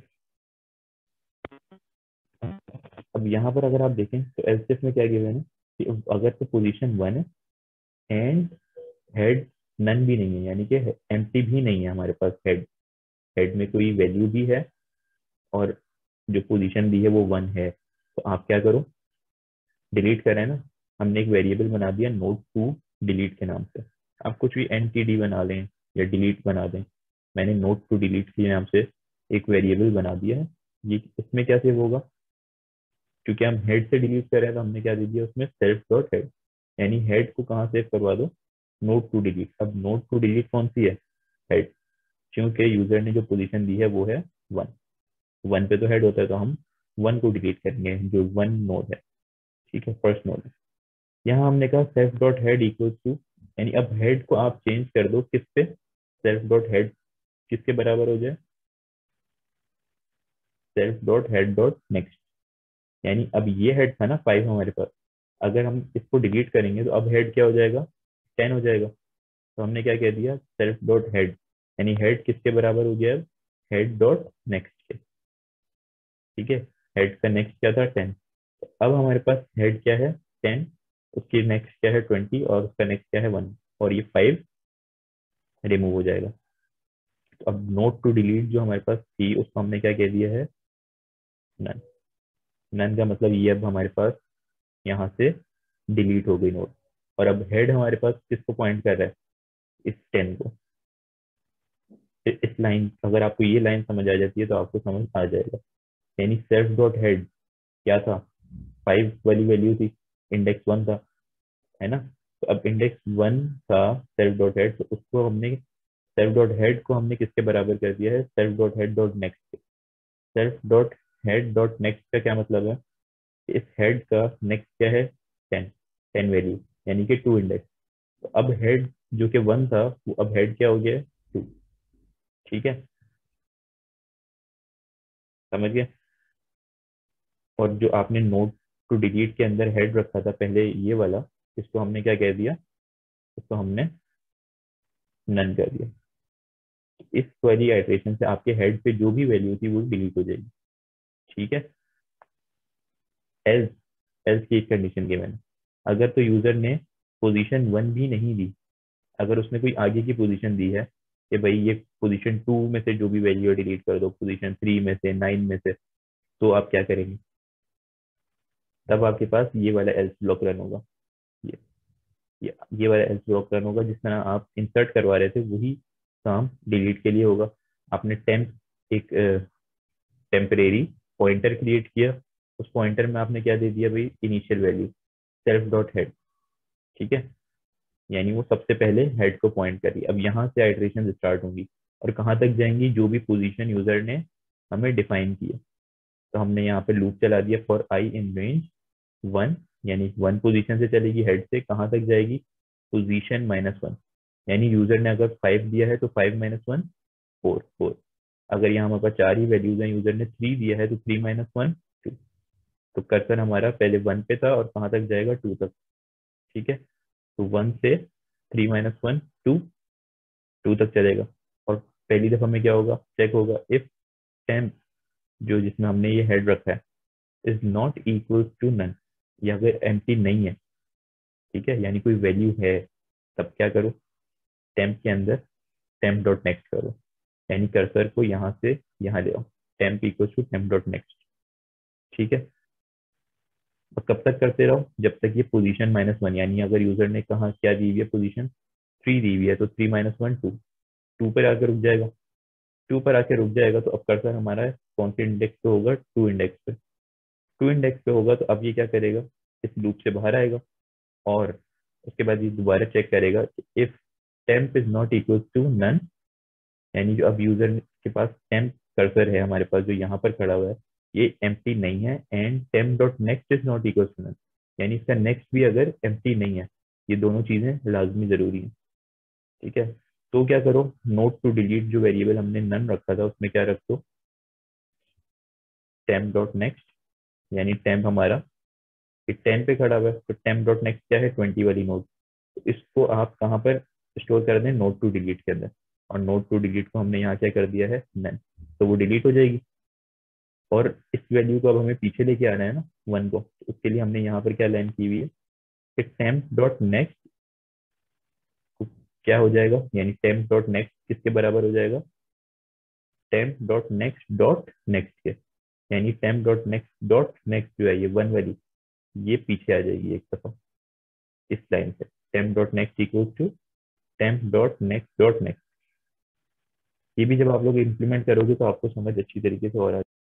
अब यहाँ पर अगर आप देखें तो एल्सिफ में क्या गिवन है कि अगर तो पोजीशन वन है एंड हेड नन भी नहीं है, यानी कि एम्प्टी भी नहीं है हमारे पास, हेड, हेड में कोई वैल्यू भी है और जो पोजीशन दी है वो वन है, तो आप क्या करो? डिलीट करें ना। हमने एक वेरिएबल बना दिया नोट टू डिलीट के नाम से। आप कुछ भी एन टी डी बना लें या डिलीट बना दें, मैंने नोट टू डिलीट के नाम से एक वेरिएबल बना दिया है। ये इसमें क्या सेव होगा? क्योंकि हम हेड से डिलीट कर रहे हैं तो हमने क्या दे दिया उसमें? सेल्फ डॉट हेड, यानी हेड को कहाँ सेव करवा दो? Node to delete. अब नोट टू डिलीट कौन सी है? हेड, क्योंकि यूजर ने जो पोजीशन दी है वो है वन, वन पे तो हेड होता है, तो हम वन को डिलीट करेंगे जो वन नोड है। ठीक है, फर्स्ट नोड है। यहाँ हमने कहा self dot head equal to, यानी अब हेड को आप चेंज कर दो किस पे? सेल्फ डॉट हेड किसके बराबर हो जाए? Self dot head dot next, यानी अब ये हेड था ना फाइव हमारे पास, अगर हम इसको डिलीट करेंगे तो अब हेड क्या हो जाएगा? टेन हो जाएगा। तो हमने क्या कह दिया? सेल्फ डॉट हेड, यानी हेड किसके बराबर हो गया? हेड डॉट नेक्स्ट के। ठीक है, हेड का नेक्स्ट क्या था? टेन। तो अब हमारे पास हेड क्या है? टेन, उसकी नेक्स्ट क्या है? ट्वेंटी, और उसका नेक्स्ट क्या है? वन, और ये फाइव रिमूव हो जाएगा। तो अब नोट टू डिलीट जो हमारे पास थी उसको हमने क्या कह दिया है? नन। नन का मतलब ये अब हमारे पास यहाँ से डिलीट हो गई नोट। और अब हेड हमारे पास किसको पॉइंट कर रहा है? इस टेन को। तो इस लाइन, अगर आपको ये लाइन समझ आ जाती है तो आपको समझ आ जाएगा, यानी सेल्फ डॉट हेड क्या था? फाइव वाली वैल्यू थी, इंडेक्स वन था, है ना। तो अब इंडेक्स वन था सेल्फ डॉट हेड, तो उसको हमने, सेल्फ डॉट हेड को हमने किसके बराबर कर दिया है? Self dot head dot next. Self dot head dot next का क्या मतलब है? इस हेड का नेक्स्ट क्या है? टेन, टेन वैल्यू, यानी कि टू इंडेक्स। तो अब हेड जो कि वन था वो अब हेड क्या हो गया? टू। ठीक है, समझ गए? और जो आपने नोट टू डिलीट के अंदर हेड रखा था पहले ये वाला, इसको हमने क्या कह दिया, इसको हमने नन कर दिया। इस वाली आइट्रेशन से आपके हेड पे जो भी वैल्यू थी वो डिलीट हो जाएगी। ठीक है। एल्स एल्स की एक कंडीशन की मैंने, अगर तो यूजर ने पोजीशन वन भी नहीं दी, अगर उसने कोई आगे की पोजीशन दी है कि भाई ये पोजीशन टू में से जो भी वैल्यू डिलीट कर दो, पोजीशन थ्री में से, नाइन में से, तो आप क्या करेंगे, तब आपके पास ये वाला एल्स ब्लॉक रन होगा। ये ये, ये वाला एल्स ब्लॉक रन होगा। जिस तरह आप इंसर्ट करवा रहे थे वही काम डिलीट के लिए होगा। आपने टेम्प एक टेम्परेरी पॉइंटर क्रिएट किया, उस पॉइंटर में आपने क्या दे दिया भाई, initial value self dot head. ठीक है, यानी वो सबसे पहले हेड को पॉइंट करी। अब यहाँ से आइट्रेशन स्टार्ट होंगी और कहाँ तक जाएंगी, जो भी पोजीशन यूजर ने हमें डिफाइन किया। तो हमने यहाँ पे लूप चला दिया for i in range one, यानी वन पोजीशन से चलेगी हेड से, कहाँ तक जाएगी, पोजीशन माइनस वन। यानी यूजर ने अगर फाइव दिया है तो five minus one, four four. अगर यहाँ हमारे पास चार ही वैल्यूज हैं, यूजर ने थ्री दिया है तो थ्री माइनस वन, टू। तो कर्सर हमारा पहले वन पे था और कहाँ तक जाएगा, टू तक। ठीक है, तो वन से three minus one, two, two तक चलेगा। और पहली दफा में क्या होगा, चेक होगा इफ टेम्प जो जिसमें हमने ये हेड रखा है is not equal to none, या अगर एम्प्टी नहीं है, ठीक है, यानी कोई वैल्यू है, तब क्या करो, टेम्प के अंदर टेम्प डॉट नेक्स्ट करो, यानी कर्सर को यहाँ से यहाँ ले आओ, temp equal to temp dot next. ठीक है, और कब तक करते रहो, जब तक ये पोजीशन माइनस वन, यानी अगर यूजर ने कहा क्या दी हुई है, पोजीशन थ्री दी हुई है, तो three minus one, two, two पर आकर रुक जाएगा। टू पर आके रुक जाएगा तो अब कर्सर हमारा कौन से इंडेक्स पे होगा, टू इंडेक्स पे। टू इंडेक्स पे होगा तो अब ये क्या करेगा, इस लूप से बाहर आएगा और उसके बाद ये दोबारा चेक करेगा if temp is not equal to none, यानी जो अब यूजर के पास टेम्प कर्सर है हमारे पास जो यहाँ पर खड़ा हुआ है ये एम्प्टी नहीं है, and temp dot next is not equal to none, यानी इसका नेक्स्ट भी अगर एम्प्टी नहीं है। ये दोनों चीजें लाजमी जरूरी है। ठीक है, तो क्या करो, नोट टू डिलीट जो वेरिएबल हमने नन रखा था उसमें क्या रख दो, टेम्प डॉट नेक्स्ट, यानी टेम्प हमारा टेन पे खड़ा हुआ है तो टेम्प डॉट नेक्स्ट क्या है, ट्वेंटी वाली नोट। तो इसको आप कहाँ पर स्टोर कर दें, नोट टू डिलीट के अंदर। और नोट टू डिलीट को हमने यहाँ क्या कर दिया है, नन, तो वो डिलीट हो जाएगी। और इस वैल्यू को अब हमें पीछे लेके आना है ना, वन को, तो उसके लिए हमने यहाँ पर क्या लाइन की हुई है कि टेम्प डॉट नेक्स्ट क्या हो जाएगा, यानी टेम्प डॉट नेक्स्ट किसके बराबर हो जाएगा, temp dot next dot next के, यानी temp dot next dot next जो है ये वन वाली, ये पीछे आ जाएगी एक दफा इस लाइन से, temp dot next equal to temp dot next dot next. ये भी जब आप लोग इम्प्लीमेंट करोगे तो आपको समझ अच्छी तरीके से हो रहा है।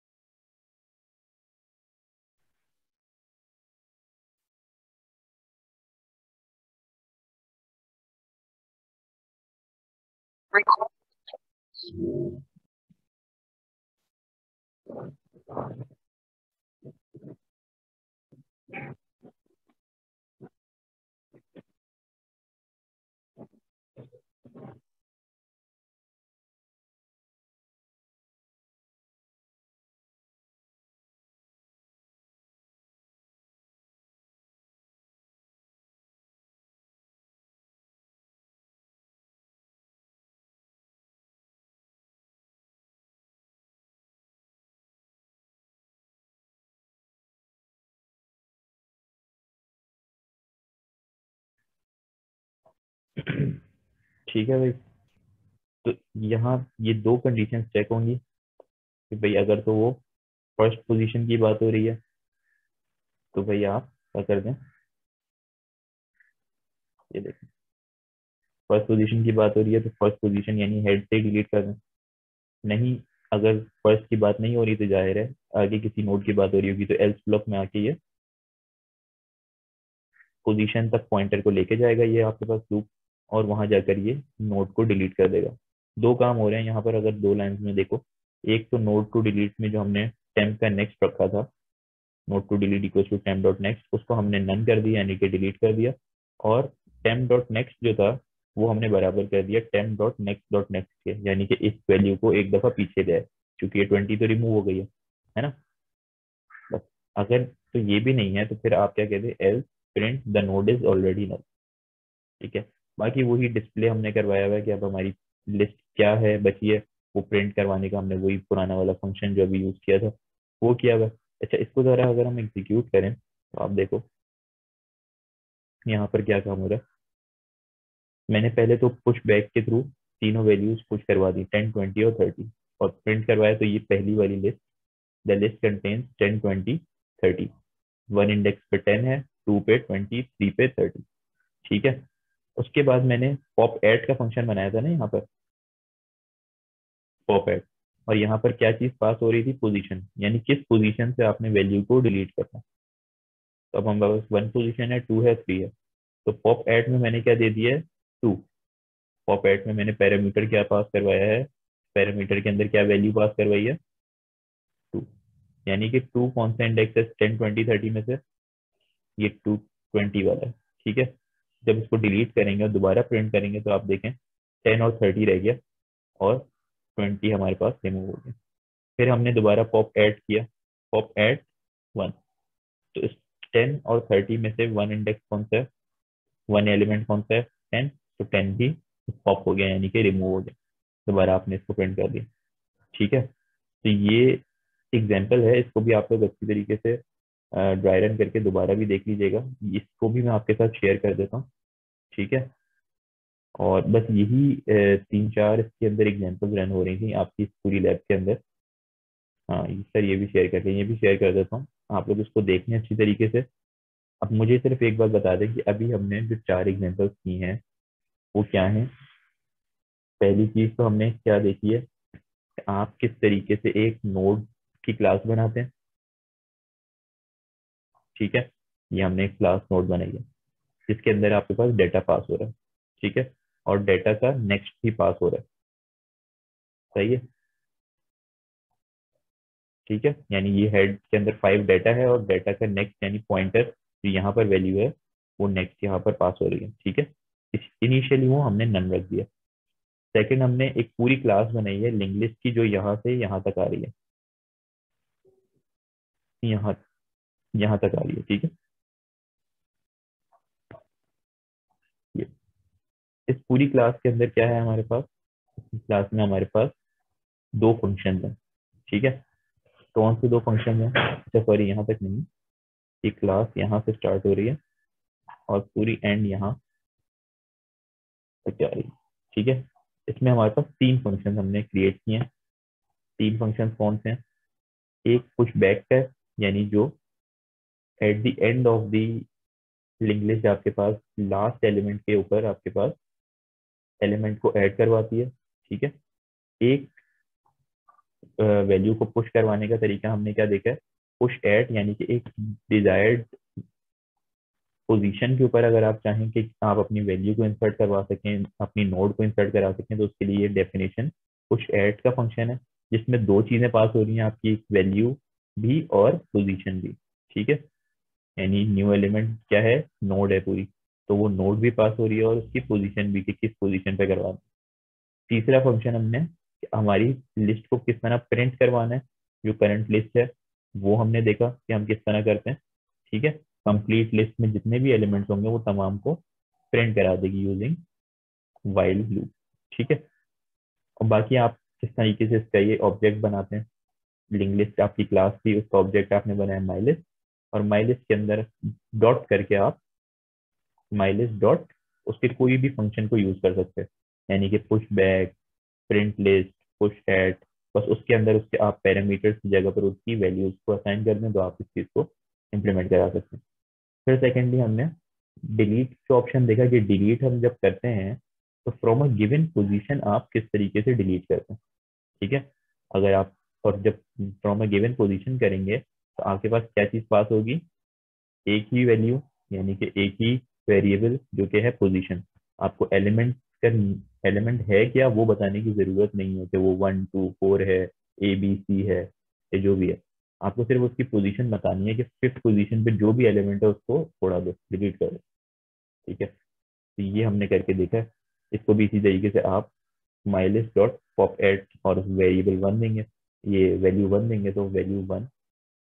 ठीक है भाई, तो यहाँ ये दो कंडीशन चेक होंगी कि भाई अगर तो वो फर्स्ट पोजीशन की बात हो रही है तो भाई आप क्या कर दें, ये देखें, फर्स्ट पोजीशन की बात हो रही है तो फर्स्ट पोजीशन यानी हेड से डिलीट कर दें। नहीं, अगर फर्स्ट की बात नहीं हो रही तो जाहिर है आगे किसी नोड की बात हो रही होगी तो एल्स ब्लॉक में आके ये पोजीशन तक पॉइंटर को लेके जाएगा ये आपके पास लूप, और वहां जाकर ये नोड को डिलीट कर देगा। दो काम हो रहे हैं यहाँ पर, अगर दो लाइंस में देखो, एक तो नोड टू डिलीट में जो हमने टेम्प का नेक्स्ट रखा था, node to delete equal to temp dot next, उसको हमने नन कर दिया यानी कि डिलीट कर दिया। और टेम्प डॉट नेक्स्ट जो था वो हमने बराबर कर दिया temp dot next dot next के, यानी कि इस वैल्यू को एक दफा पीछे ले आए, क्योंकि ये ट्वेंटी तो रिमूव हो गई है है ना। बस अगर तो ये भी नहीं है तो फिर आप क्या कहते हैं, else print the node is already null. ठीक है, बाकी वही डिस्प्ले हमने करवाया हुआ है कि अब हमारी लिस्ट क्या है बची है, वो प्रिंट करवाने का हमने वही पुराना वाला फंक्शन जो अभी यूज किया था वो किया हुआ है। अच्छा, इसको जरा अगर हम एग्जीक्यूट करें तो आप देखो यहाँ पर क्या काम हो रहा है। मैंने पहले तो पुश बैक के थ्रू तीनों वैल्यूज पुश करवा दी, टेन ट्वेंटी और थर्टी, और प्रिंट करवाया तो ये पहली वाली list, the list contains ten twenty thirty. One index पे टेन है, टू पे ट्वेंटी, थ्री पे थर्टी। ठीक है, उसके बाद मैंने पॉप ऐड का फंक्शन बनाया था ना यहाँ पर, पॉप ऐड, और यहाँ पर क्या चीज पास हो रही थी, पोजीशन, यानी किस पोजीशन से आपने वैल्यू को डिलीट करना। तो अब हमारे पास वन पोजीशन है, टू है, थ्री है। तो पॉप ऐड में मैंने क्या दे दिया है, टू। पॉप ऐड में मैंने पैरामीटर क्या पास करवाया है, पैरामीटर के अंदर क्या वैल्यू पास करवाई है, टू। यानी कि टू कौन सा इंडेक्स है टेन ट्वेंटी थर्टी में से, ये टू ट्वेंटी वाला है। ठीक है, जब इसको डिलीट करेंगे और दोबारा प्रिंट करेंगे तो आप देखें टेन और थर्टी रह गया और ट्वेंटी हमारे पास रिमूव हो गया। फिर हमने दोबारा पॉप ऐड किया, पॉप ऐड वन। तो इस टेन और थर्टी में से वन इंडेक्स कौन सा है, वन एलिमेंट कौन सा है, टेन। तो टेन भी पॉप हो गया यानी कि रिमूव हो गया। दोबारा आपने इसको प्रिंट कर दिया। ठीक है, तो ये एग्जाम्पल है, इसको भी आप लोग अच्छी तरीके से ड्राई रन करके दोबारा भी देख लीजिएगा। इसको भी मैं आपके साथ शेयर कर देता हूँ। ठीक है, और बस यही अ, तीन चार इसके अंदर एग्जाम्पल रन हो रही थी आपकी इस पूरी लैब के अंदर। हाँ ये- सर ये भी शेयर करते हैं, ये भी शेयर कर देता हूँ, आप लोग इसको देखें अच्छी तरीके से। अब मुझे सिर्फ एक बात बता दें कि अभी हमने जो चार एग्जाम्पल्स की हैं वो क्या हैं। पहली चीज तो हमने क्या देखी है कि आप किस तरीके से एक नोड की क्लास बनाते हैं। ठीक है, ये हमने एक क्लास नोड बनाई है जिसके अंदर आपके पास डेटा पास हो रहा है। ठीक है, और डेटा का नेक्स्ट भी पास हो रहा है। सही है, ठीक है, यानी ये हेड के अंदर फाइव डाटा है और डाटा का नेक्स्ट यानी पॉइंटर जो यहाँ पर वैल्यू है वो नेक्स्ट यहाँ पर पास हो रही है। ठीक है, इनिशियली वो हमने नन रख दिया। सेकंड, हमने एक पूरी क्लास बनाई है लिंक लिस्ट की जो यहाँ से यहाँ तक आ रही है, यहाँ यहाँ तक आ रही है। ठीक है, ये इस पूरी क्लास के अंदर क्या है हमारे पास, इस क्लास में हमारे पास दो फंक्शन हैं। ठीक है, कौन से दो फंक्शन हैं, अच्छा सॉरी यहाँ तक नहीं, ये क्लास यहाँ से स्टार्ट हो रही है और पूरी एंड यहाँ तक आ रही है। ठीक है, इसमें हमारे पास तीन फंक्शन हमने क्रिएट किए हैं। तीन फंक्शन कौन से हैं, एक पुश बैक है, यानी जो at the end of the link list आपके पास लास्ट एलिमेंट के ऊपर आपके पास एलिमेंट को ऐड करवाती है। ठीक है, एक वैल्यू को पुश करवाने का तरीका हमने क्या देखा है, पुश ऐड, यानी कि एक डिजायर्ड पोजीशन के ऊपर अगर आप चाहें कि आप अपनी वैल्यू को इंसर्ट करवा सकें, अपनी नोड को इंसर्ट करा सकें, तो उसके लिए ये डेफिनेशन पुश ऐड का फंक्शन है जिसमें दो चीजें पास हो रही हैं आपकी, वैल्यू भी और पोजीशन भी। ठीक है, यानी न्यू एलिमेंट क्या है, नोड है पूरी, तो वो नोड भी पास हो रही है और उसकी पोजीशन भी कि किस पोजीशन पे करवाना है। तीसरा फंक्शन हमने कि हमारी लिस्ट को किस तरह प्रिंट करवाना है, जो करंट लिस्ट है वो हमने देखा कि हम किस तरह करते हैं। ठीक है, कंप्लीट लिस्ट में जितने भी एलिमेंट्स होंगे वो तमाम को प्रिंट करा देगी यूजिंग वाइल लूप। ठीक है, और बाकी आप किस तरीके से इसका ये ऑब्जेक्ट बनाते हैं, लिंक लिस्ट आपकी क्लास थी, उसका ऑब्जेक्ट आपने बनाया माइलिस्ट, और माइलिस्ट के अंदर डॉट करके आप माइलिस्ट डॉट उसके कोई भी फंक्शन को यूज कर सकते हैं, यानी कि push back, print list, push at, बस उसके अंदर उसके आप पैरामीटर्स की जगह पर उसकी वैल्यूज को असाइन कर दें तो आप इस चीज को इम्प्लीमेंट करा सकते हैं। फिर सेकेंडली हमने डिलीट का ऑप्शन देखा कि डिलीट हम जब करते हैं तो फ्रॉम अ गिवन पोजीशन आप किस तरीके से डिलीट करते हैं। ठीक है, अगर आप और जब फ्रॉम अ गिवन पोजीशन करेंगे तो आपके पास क्या चीज पास होगी, एक ही वैल्यू, यानी कि एक ही वेरिएबल जो कि है पोजीशन। आपको एलिमेंट का एलिमेंट है क्या वो बताने की जरूरत नहीं है कि वो वन टू फोर है, ए बी सी है, ये जो भी है, आपको सिर्फ उसकी पोजीशन बतानी है कि फिफ्थ पोजीशन पे जो भी एलिमेंट है उसको छोड़ा दो, डिलीट कर दो। ठीक है, तो ये हमने करके देखा है। इसको भी इसी तरीके से आप माइलिस डॉट पॉप एट और वेरिएबल वन देंगे, ये वैल्यू वन देंगे तो वैल्यू वन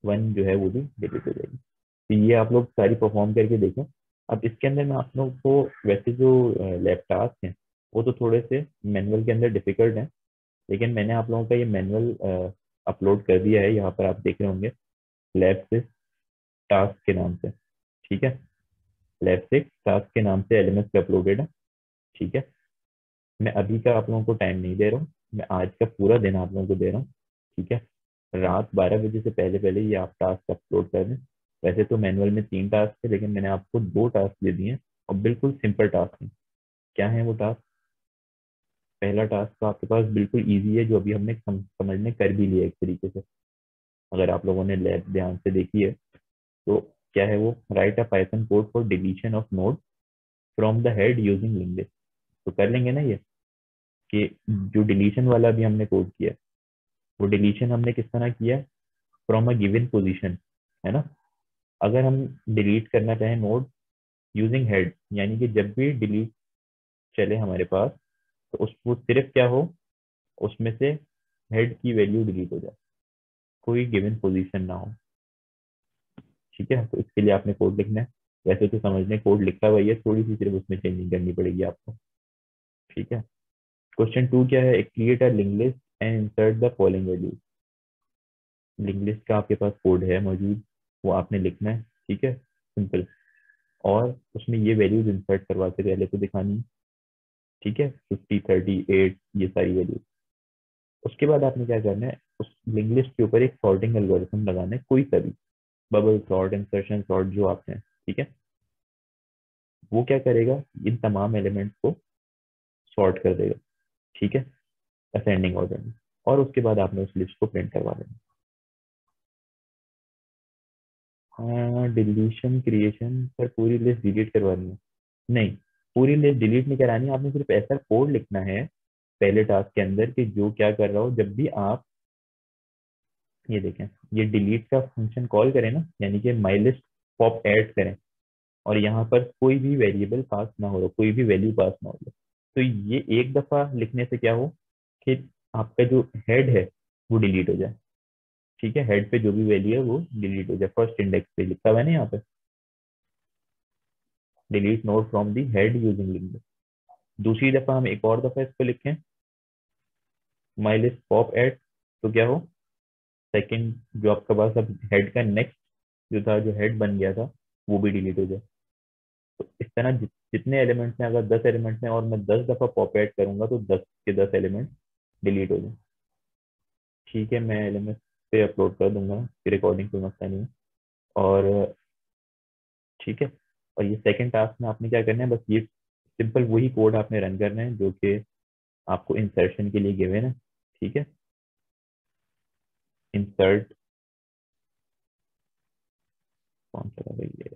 वन जो है वो भी डिलीट हो जाएगी। तो ये आप लोग सारी परफॉर्म करके देखें। अब इसके अंदर मैं आप लोगों को, वैसे जो लैब टास्क हैं वो तो थोड़े से मैनुअल के अंदर डिफिकल्ट हैं, लेकिन मैंने आप लोगों का ये मैनुअल अपलोड कर दिया है, यहाँ पर आप देख रहे होंगे लैब से टास्क के नाम से। ठीक है, लैब से टास्क के नाम से एलएमएस पे अपलोडेड है। ठीक है, मैं अभी का आप लोगों को टाइम नहीं दे रहा हूँ, मैं आज का पूरा दिन आप लोगों को दे रहा हूँ। ठीक है, रात बारह बजे से पहले पहले ये आप टास्क अपलोड कर दें। वैसे तो मैनुअल में तीन टास्क है, लेकिन मैंने आपको दो टास्क दे दिए हैं और बिल्कुल सिंपल टास्क है। क्या है वो टास्क? पहला टास्क तो आपके पास बिल्कुल ईजी है, जो अभी हमने सम, समझने कर भी लिया एक तरीके से। अगर आप लोगों ने लैब ध्यान से देखी है तो क्या है वो, write a Python code for deletion of node from the head using LinkedIn. तो कर लेंगे ना ये, कि जो डिलीशन वाला भी हमने कोड किया, वो डिलीशन हमने किस तरह किया, फ्रॉम अ गिवन पोजीशन, है ना। अगर हम डिलीट करना चाहें नोड यूजिंग हेड, यानी कि जब भी डिलीट चले हमारे पास, तो उसको सिर्फ क्या हो, उसमें से हेड की वैल्यू डिलीट हो जाए, कोई गिवन पोजीशन ना हो। ठीक है, तो इसके लिए आपने कोड लिखना है। वैसे तो समझने कोड लिखा हुआ ही है, थोड़ी सी सिर्फ उसमें चेंजिंग करनी पड़ेगी आपको। ठीक है, क्वेश्चन टू क्या है, create a link list and insert the following value. Link list का आपके पास कोड है मौजूद, वो आपने लिखना है। ठीक है, सिंपल। और उसमें ये वैल्यूज इंसर्ट करवा के पहले तो दिखानी है। ठीक है, फिफ्टी थर्टी एट ये सारी वैल्यूज। उसके बाद आपने क्या करना है, उस लिंक लिस्ट के ऊपर एक सॉर्टिंग एल्गोरिथम लगाना है, कोई सा भी, बबल सॉर्ट, इंसर्शन सॉर्ट, जो आप हैं। ठीक है, वो क्या करेगा, इन तमाम एलिमेंट्स को सॉर्ट कर देगा। ठीक है, असेंडिंग ऑर्डर में। और उसके बाद आपने उस लिस्ट को प्रिंट करवा देना। हाँ, डिलीशन क्रिएशन पर पूरी लिस्ट डिलीट करवानी है? नहीं, पूरी लिस्ट डिलीट नहीं करानी, आपने सिर्फ ऐसा कोड लिखना है पहले टास्क के अंदर कि जो क्या कर रहा हो, जब भी आप ये देखें, ये डिलीट का फंक्शन कॉल करें ना, यानी कि माई लिस्ट पॉप ऐड करें, और यहाँ पर कोई भी वेरिएबल पास ना हो, कोई भी वैल्यू पास ना हो, तो ये एक दफा लिखने से क्या हो कि आपका जो हेड है वो डिलीट हो जाए। ठीक है, हेड पे जो भी वैल्यू है वो डिलीट हो जाए। फर्स्ट इंडेक्स पे लिखा हुआ है ना यहाँ पे, delete node from the head using link. दूसरी दफा हम एक और दफा इसको लिखें, माई लिस्ट पॉप ऐड, तो क्या हो, सेकंड जो आपका पास अब हेड का नेक्स्ट जो था, जो हेड बन गया था, वो भी डिलीट हो जाए। तो इस तरह जि, जितने एलिमेंट्स हैं, अगर दस एलिमेंट्स हैं और मैं दस दफा पॉप ऐड करूंगा, तो दस के दस एलिमेंट डिलीट हो जाए। ठीक है, मैं एलिमेंट्स पे अपलोड कर दूंगा, फिर रिकॉर्डिंग कोई मसला नहीं है। और ठीक है, और ये सेकंड टास्क में आपने क्या करना है, बस ये सिंपल वही कोड आपने रन करना है जो कि आपको इंसर्शन के लिए गिवन है। ठीक है, इंसर्ट कौन सा था भाई ये,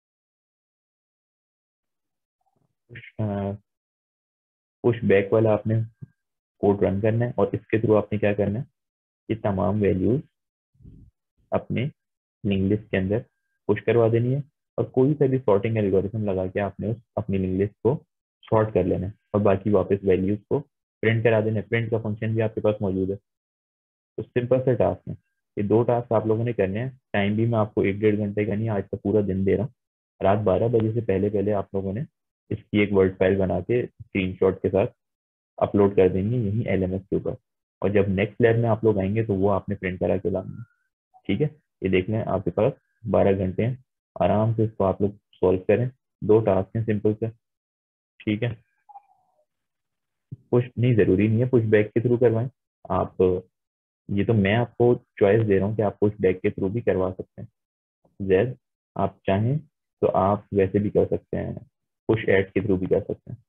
पुश बैक वाला आपने कोड रन करना है, और इसके थ्रू आपने क्या करना है, ये तमाम वैल्यूज अपने लिंक लिस्ट के अंदर पुश करवा देनी है, और कोई सा भी सॉर्टिंग एल्गोरिथम लगा के आपने उस अपनी लिंक लिस्ट को सॉर्ट कर लेना है, और बाकी वापस वैल्यूज को प्रिंट करा देना है। प्रिंट का फंक्शन भी आपके पास मौजूद है। तो सिंपल से टास्क है, ये दो टास्क आप लोगों ने करने हैं। टाइम भी मैं आपको एक डेढ़ घंटे का नहीं, आज का पूरा दिन दे रहा हूँ। रात बारह बजे से पहले पहले आप लोगों ने इसकी एक वर्ड फाइल बना के स्क्रीनशॉट के साथ अपलोड कर देंगे यहीं एलएमएस के ऊपर, और जब नेक्स्ट लैब में आप लोग आएंगे तो वो आपने प्रिंट करा के लाना है। ठीक है, ये देख लें आपके पास बारह घंटे हैं, आराम से इसको आप लोग सॉल्व करें। दो टास्क हैं सिंपल से। ठीक है, पुश नहीं, जरूरी नहीं है पुश बैक के थ्रू करवाएं आप, ये तो मैं आपको चॉइस दे रहा हूँ कि आप पुश बैक के थ्रू भी करवा सकते हैं। जैद आप चाहें तो आप वैसे भी कर सकते हैं, पुश ऐड के थ्रू भी कर सकते हैं।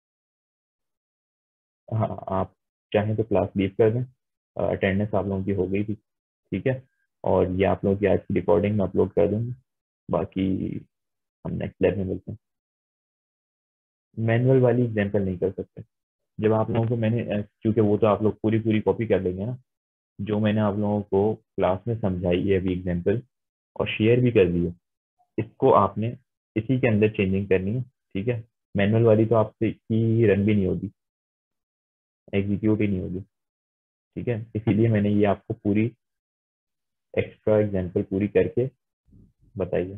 हाँ, आप चाहें तो क्लास लीव कर दें, अटेंडेंस आप लोगों की हो गई थी। ठीक है, और ये आप लोगों की आज की रिकॉर्डिंग में अपलोड कर दूंगी। बाकी हम नेक्स्ट लैब में मिलते हैं। मैनुअल वाली एग्जाम्पल नहीं कर सकते, जब आप लोगों को मैंने अ, क्योंकि वो तो आप लोग पूरी पूरी कॉपी कर लेंगे ना, जो मैंने आप लोगों को क्लास में समझाई है अभी एग्जाम्पल, और शेयर भी कर दी है, इसको आपने इसी के अंदर चेंजिंग करनी है। ठीक है, मैनुअल वाली तो आपसे की रन भी नहीं होगी, एग्जीक्यूट ही नहीं होगी। ठीक है, इसीलिए मैंने ये आपको पूरी एक्स्ट्रा एग्जाम्पल पूरी करके बताइए।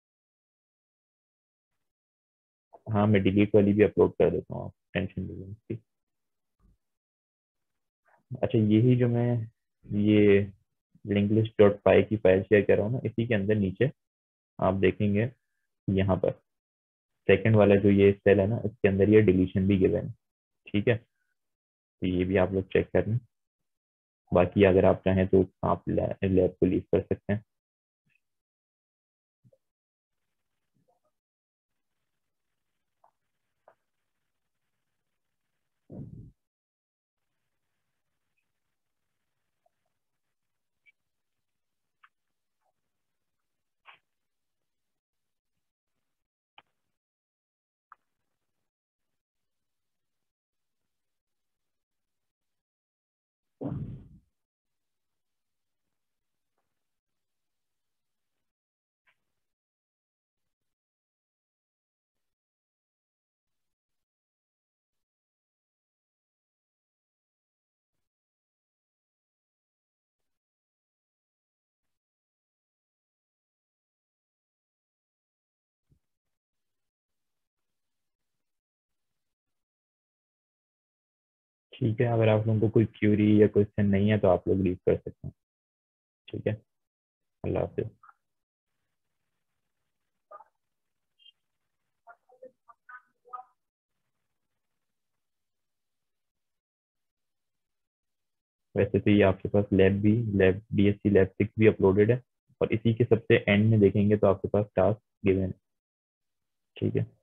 हाँ, मैं डिलीट वाली भी अपलोड कर देता हूँ, आप टेंशन नहीं लीजिए इसकी। अच्छा, यही जो मैं ये लिंक लिस्ट डॉट पाई की फाइल शेयर कर रहा हूँ ना, इसी के अंदर नीचे आप देखेंगे यहाँ पर सेकंड वाला जो ये सेल है ना, इसके अंदर ये डिलीशन भी गिवन है। ठीक है, तो ये भी आप लोग चेक कर लें। बाकी अगर आप चाहें तो आप लैब को लीव कर सकते हैं। ठीक है, अगर आप लोगों को कोई क्यूरी या क्वेश्चन नहीं है तो आप लोग लीव कर सकते हैं। ठीक है, अल्लाह हाफिज। वैसे तो ये आपके पास लैब भी, लैब बीएससी लैब सिक्स भी अपलोडेड है, और इसी के सबसे एंड में देखेंगे तो आपके पास टास्क गिवन है। ठीक है।